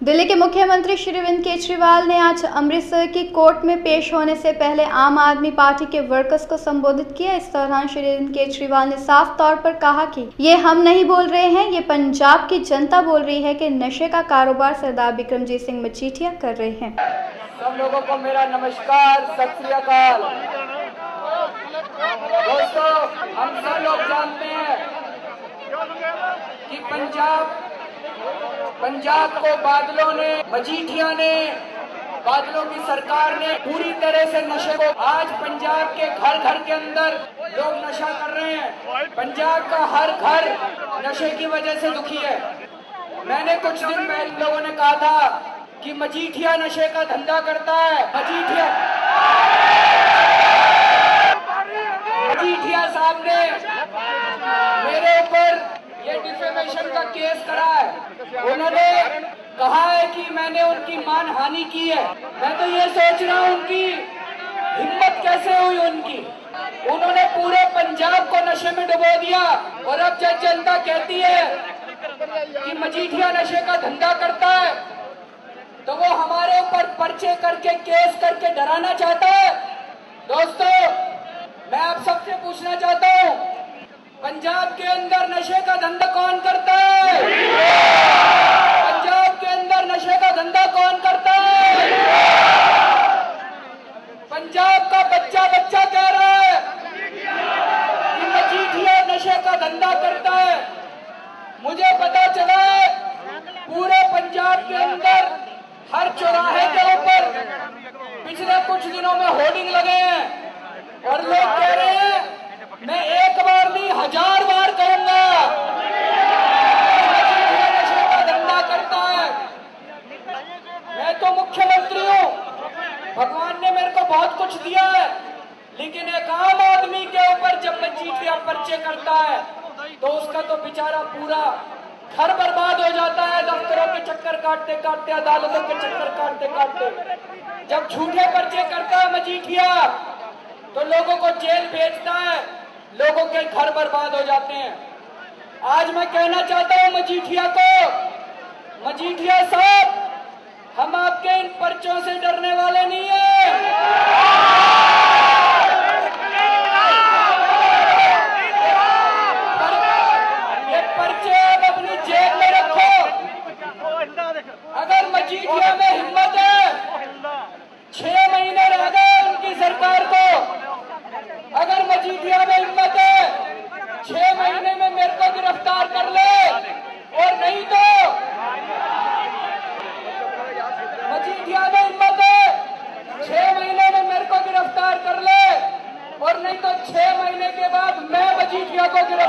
दिल्ली के मुख्यमंत्री श्री अरविंद केजरीवाल ने आज अमृतसर की कोर्ट में पेश होने से पहले आम आदमी पार्टी के वर्कर्स को संबोधित किया। इस दौरान श्री अरविंद केजरीवाल ने साफ तौर पर कहा कि ये हम नहीं बोल रहे हैं, ये पंजाब की जनता बोल रही है कि नशे का कारोबार सरदार बिक्रमजीत सिंह मजीठिया कर रहे हैं। सब लोगों को मेरा नमस्कार, सत श्री अकाल। दोस्तों, हम सब लोग जानते हैं कि पंजाब को बादलों ने, मजीठिया ने, बादलों की सरकार ने पूरी तरह से नशे को, आज पंजाब के घर घर के अंदर लोग नशा कर रहे हैं। पंजाब का हर घर नशे की वजह से दुखी है। मैंने कुछ दिन पहले लोगों ने कहा था कि मजीठिया नशे का धंधा करता है। मजीठिया साहब ने मेरे ऊपर ये डिफेमेशन का केस करा है। उन्होंने कहा है कि मैंने उनकी मानहानि की है। मैं तो ये सोच रहा हूँ उनकी हिम्मत कैसे हुई उनकी। उन्होंने पूरे पंजाब को नशे में डुबो दिया और अब जब जनता कहती है कि मजीठिया नशे का धंधा करता है तो वो हमारे ऊपर पर्चे करके, केस करके डराना चाहता है। दोस्तों, मैं आप सबसे पूछना चाहता हूँ, पंजाब के अंदर नशे का धंधा कौन करता है? पंजाब के अंदर नशे का धंधा कौन करता है? पंजाब का बच्चा कह रहा है कि मजीठिया नशे का धंधा करता है। मुझे पता चला है पूरे पंजाब के अंदर हर चौराहे के ऊपर पिछले कुछ दिनों में होर्डिंग लगे हैं और लोग कह रहे हैं, मैं एक बार नहीं 1000 बार कहूंगा, मजीठिया नशे का धंधा करता है। मैं तो मुख्यमंत्री हूँ, भगवान ने मेरे को बहुत कुछ दिया है, लेकिन एक आम आदमी के ऊपर जब मजीठिया पर्चे करता है तो उसका तो बेचारा पूरा घर बर्बाद हो जाता है। दफ्तरों के चक्कर काटते काटते, अदालतों के चक्कर काटते काटते, जब झूठे पर्चे करता है मजीठिया तो लोगों को जेल भेजता है, लोगों के घर बर्बाद हो जाते हैं। आज मैं कहना चाहता हूं मजीठिया को, मजीठिया साहब, हम आपके इन पर्चों से डरने वाले नहीं हैं। ये पर्चे आप अपनी जेब में रखो। अगर मजीठिया में हिम्मत है, 6 महीने रह गए उनकी सरकार को, अगर मजीठिया में हिम्मत है 6 महीने में मेरे को गिरफ्तार कर ले, और नहीं तो मजीठिया में हिम्मत है 6 महीने में मेरे को गिरफ्तार कर ले, और नहीं तो 6 महीने के बाद मैं मजीठिया को